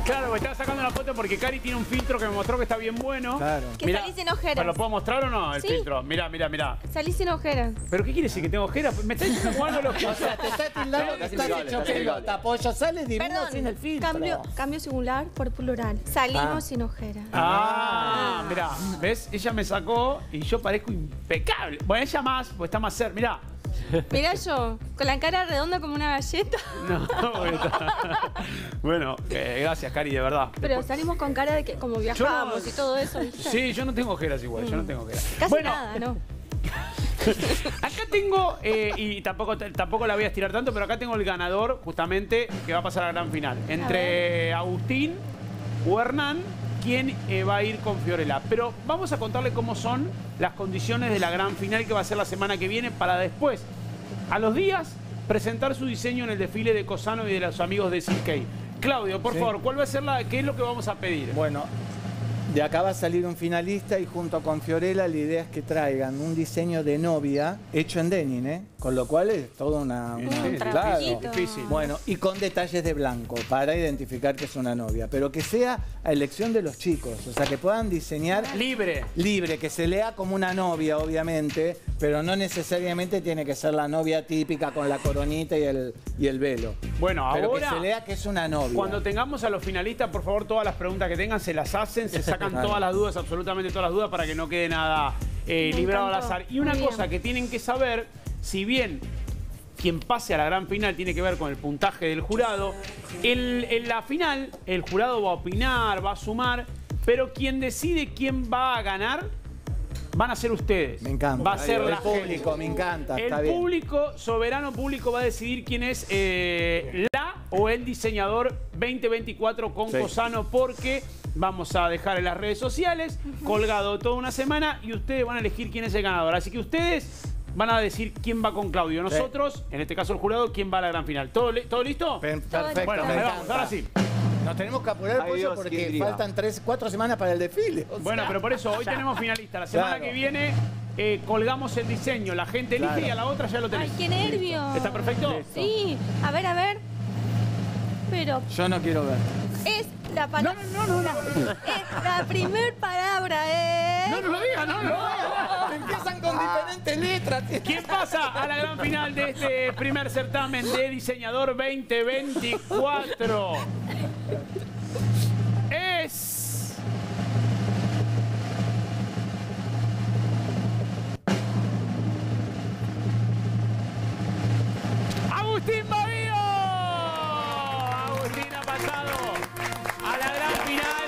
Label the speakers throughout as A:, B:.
A: Claro, me estaba sacando la foto porque Cari tiene un filtro que me mostró que está bien bueno.
B: Claro.
C: Que salís sin ojeras.
A: ¿Lo puedo mostrar o no, el
C: Sí.
A: filtro? Mirá, mirá, mirá.
C: Salís sin ojeras.
A: ¿Pero qué quiere decir que tengo ojeras? ¿Me está diciendo como algo lo que...
B: O sea, te está tildando que estás hecho pelota, pollo. Sale divino sin el filtro.
C: Cambio singular por plural. Salimos sin ojeras.
A: Mirá, ¿ves? Ella me sacó y yo parezco impecable. Bueno, ella más, pues está más cerca. Mirá.
C: Mirá yo, con la cara redonda como una galleta.
A: No, bueno, gracias, Cari, de verdad.
C: Pero salimos con cara de que como viajamos y todo eso, ¿viste?
A: Sí, yo no tengo ojeras igual, yo no tengo ojeras.
C: Casi nada, ¿no?
A: Acá tengo, y tampoco la voy a estirar tanto, pero acá tengo el ganador, justamente, que va a pasar a la gran final. Entre Agustín o Hernán, quién va a ir con Fiorella. Pero vamos a contarle cómo son las condiciones de la gran final que va a ser la semana que viene para después, a los días, presentar su diseño en el desfile de Cosano y de los amigos de CK. Claudio, por favor, ¿cuál va a ser qué es lo que vamos a pedir?
B: Bueno, de acá va a salir un finalista y junto con Fiorella la idea es que traigan un diseño de novia hecho en denim, ¿eh? Con lo cual es todo una claro.
A: Difícil.
B: Bueno, y con detalles de blanco para identificar que es una novia, pero que sea a elección de los chicos, o sea, que puedan diseñar libre, que se lea como una novia, obviamente, pero no necesariamente tiene que ser la novia típica con la coronita y el velo.
A: Bueno,
B: pero
A: ahora,
B: que se lea que es una novia.
A: Cuando tengamos a los finalistas, por favor, todas las preguntas que tengan se las hacen, se sacan todas las dudas, absolutamente todas las dudas, para que no quede nada librado al azar. Y una cosa que tienen que saber, si bien quien pase a la gran final tiene que ver con el puntaje del jurado, en la final el jurado va a opinar, va a sumar, pero quien decide quién va a ganar van a ser ustedes.
B: Me encanta.
A: Va a ser
B: el
A: la
B: público,
A: gente.
B: me encanta.
A: El
B: Está bien.
A: público, soberano público, va a decidir quién es la o el diseñador 2024 con Cosano, porque vamos a dejar en las redes sociales colgado toda una semana y ustedes van a elegir quién es el ganador. Así que ustedes van a decir quién va con Claudio. Nosotros, en este caso el jurado, quién va a la gran final. ¿Todo listo?
B: Perfecto.
A: Bueno, ahí vamos, ahora sí.
B: Nos tenemos que apurar, pollo, porque faltan 4 semanas para el desfile.
A: Bueno, pero por eso, hoy tenemos finalistas. La semana que viene colgamos el diseño. La gente elige y a la otra ya lo tenés.
C: ¡Ay, qué nervios!
A: ¿Está perfecto?
C: Sí. A ver. Pero
B: Yo no quiero ver.
C: es la palabra...
A: No.
C: Es la primer palabra, ¿eh?
A: No lo digas, no lo digas.
B: Empiezan con diferentes letras.
A: ¿Quién pasa a la gran final de este primer certamen de diseñador 2024? Es... ¡Agustín Bavío! Agustín ha pasado a la gran final.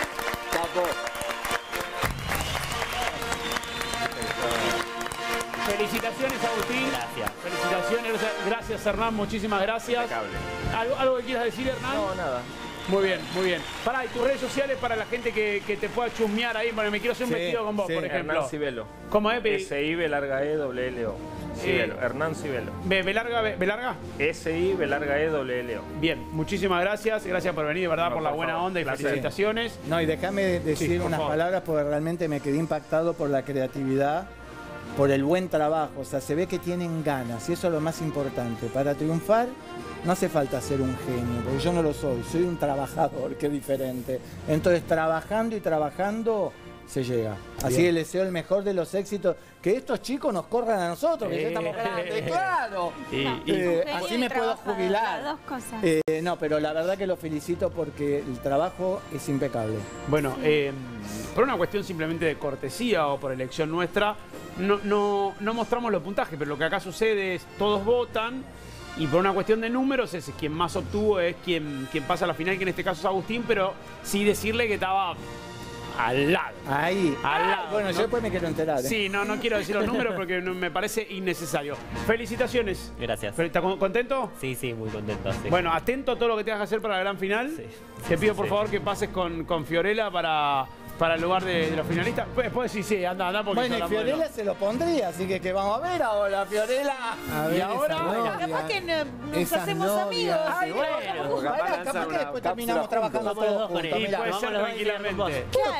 A: Felicitaciones, Agustín.
D: Gracias.
A: Felicitaciones. Gracias, Hernán. Muchísimas gracias.
D: Impecable.
A: ¿Algo que quieras decir, Hernán?
D: No, nada.
A: Muy bien, muy bien. Pará, y tus redes sociales para la gente que te pueda chusmear ahí. Bueno, me quiero hacer un vestido con vos, por ejemplo.
D: Hernán Cibelo.
A: ¿Cómo es?
D: S-I-B larga E-L-L-O. Cibelo. Hernán Cibelo.
A: ¿B larga?
D: S-I-B larga E-L-L-O.
A: Bien, muchísimas gracias. Gracias por venir, de verdad, por la
D: por
A: buena
D: favor.
A: onda y
D: Placer.
A: felicitaciones.
B: No, y déjame decir
A: por
B: unas
A: favor.
B: palabras porque realmente me quedé impactado por la creatividad, por el buen trabajo. O sea, se ve que tienen ganas y eso es lo más importante. Para triunfar no hace falta ser un genio, porque yo no lo soy un trabajador, que es diferente. Entonces, trabajando y trabajando se llega. Así que les deseo el mejor de los éxitos. Que estos chicos nos corran a nosotros, que ya estamos grandes, claro. Así me puedo jubilar.
C: Las dos cosas.
B: No, pero la verdad que lo felicito porque el trabajo es impecable.
A: Bueno, por una cuestión simplemente de cortesía o por elección nuestra, no mostramos los puntajes, pero lo que acá sucede es todos votan y por una cuestión de números es quien más obtuvo es quien pasa a la final, que en este caso es Agustín, pero sí decirle que estaba al lado.
B: Ahí.
A: Al lado.
B: Bueno, yo después me quiero enterar.
A: Sí, no quiero decir los números porque me parece innecesario. Felicitaciones.
D: Gracias.
A: ¿Estás contento?
D: Sí, muy contento. Sí.
A: Bueno, atento a todo lo que tengas que hacer para la gran final.
D: Sí.
A: Te pido por favor que pases con Fiorella para el lugar de los finalistas. Después sí, anda porque
B: Bueno, y
A: hablamos de
B: Fiorella se lo pondría, así que vamos a ver ahora, Fiorella.
E: A ver,
A: Y ahora,
E: esa novia,
C: Capaz que nos
E: esas
C: hacemos
E: novias.
C: amigos.
B: Ay,
D: bueno,
B: bueno, capaz que después terminamos trabajando
D: Vamos los
B: todos
D: dos con
B: juntos.
D: él.
A: Y
B: Mirá,
A: puede
D: vamos
A: ser
D: los dos y
A: tranquilamente.
B: Claro,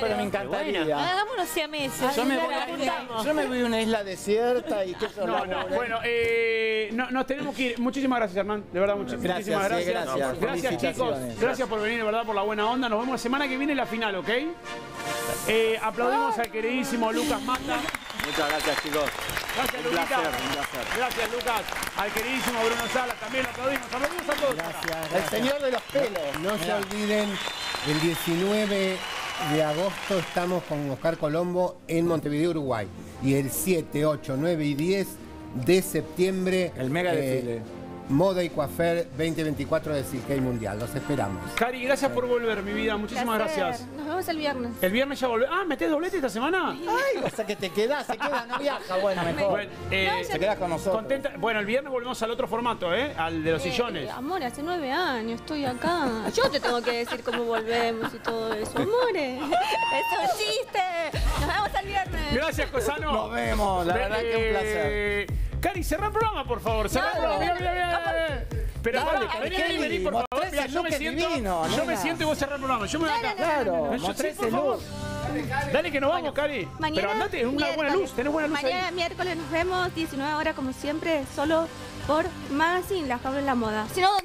B: pero me encantaría.
E: Hagámonos siameses.
B: Yo me
E: apuntamos.
B: voy a una isla desierta y que
A: No, bueno, nos tenemos que ir. Muchísimas gracias, Hernán. De verdad, muchísimas gracias.
B: Gracias,
A: Gracias, chicos. Gracias por venir, de verdad, por la buena onda. Nos vemos la semana que viene en la final, ¿ok? Aplaudimos al queridísimo Lucas Mata.
F: Muchas gracias, chicos.
A: Gracias,
F: Un
A: Luquita.
F: placer, un placer.
A: Gracias, Lucas. Al queridísimo Bruno Sala también lo aplaudimos. Aplaudimos a todos.
B: Gracias. El señor de los pelos.
G: No se olviden, el 19 de agosto estamos con Oscar Colombo en Montevideo, Uruguay. Y el 7, 8, 9 y 10 de septiembre,
B: El mega desfile.
G: Moda y Coafer 2024 de Silkei Mundial. Los esperamos.
A: Cari, gracias por volver, mi vida. Muchísimas
C: Placer.
A: gracias.
C: Nos vemos el viernes.
A: El viernes ya volvés. Ah, ¿metés doblete esta semana?
B: Ay, o sea que te quedás, se queda, no viaja. Bueno, mejor.
A: Bueno,
B: Se queda con nosotros.
A: contenta. Bueno, el viernes volvemos al otro formato, Al de los sillones.
C: Amor, hace 9 años estoy acá. Yo te tengo que decir cómo volvemos y todo eso. Amores, es un chiste. Nos vemos el viernes.
A: Gracias, Cosano.
B: Nos vemos, la verdad que un placer.
A: Cari, cerrá el programa, por favor. Cerrá el programa. Mira. Pero vale, vení, por favor.
B: mostrá
A: Mira,
B: ese
A: yo me
B: look
A: siento,
B: divino,
A: yo me
B: nena.
A: siento y vos cerrá el programa. Yo me voy acá.
B: Claro,
A: Yo
B: mostré
A: sí, por
B: ese
A: favor.
B: look.
A: Dale que nos vamos, Cari.
C: Mañana,
A: Pero andate, una buena luz. Tenés buena luz
C: Mañana
A: ahí.
C: miércoles nos vemos, 19 horas como siempre, solo por Magazine, La Jaula en la Moda. Si no,